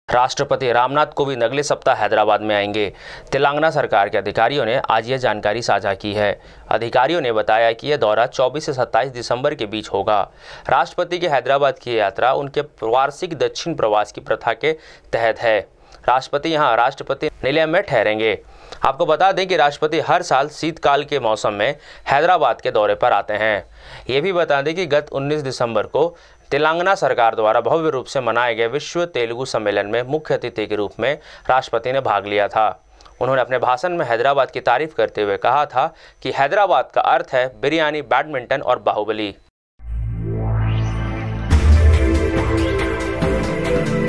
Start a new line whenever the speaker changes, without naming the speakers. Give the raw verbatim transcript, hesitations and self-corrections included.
राष्ट्रपति रामनाथ कोविंद अगले सप्ताह हैदराबाद में आएंगे। तेलंगाना सरकार के अधिकारियों ने आज यह जानकारी साझा की है। अधिकारियों ने बताया कि यह दौरा चौबीस से सत्ताईस दिसंबर के बीच होगा। राष्ट्रपति की हैदराबाद की यात्रा उनके वार्षिक दक्षिण प्रवास की प्रथा के तहत है। राष्ट्रपति यहां राष्ट्रपति निलयम में ठहरेंगे। आपको बता दें कि राष्ट्रपति हर साल शीतकाल के मौसम में हैदराबाद के दौरे पर आते हैं। ये भी बता दें कि गत उन्नीस दिसंबर को तेलंगाना सरकार द्वारा भव्य रूप से मनाए गए विश्व तेलुगु सम्मेलन में मुख्य अतिथि के रूप में राष्ट्रपति ने भाग लिया था। उन्होंने अपने भाषण में हैदराबाद की तारीफ करते हुए कहा था कि हैदराबाद का अर्थ है बिरयानी, बैडमिंटन और बाहुबली।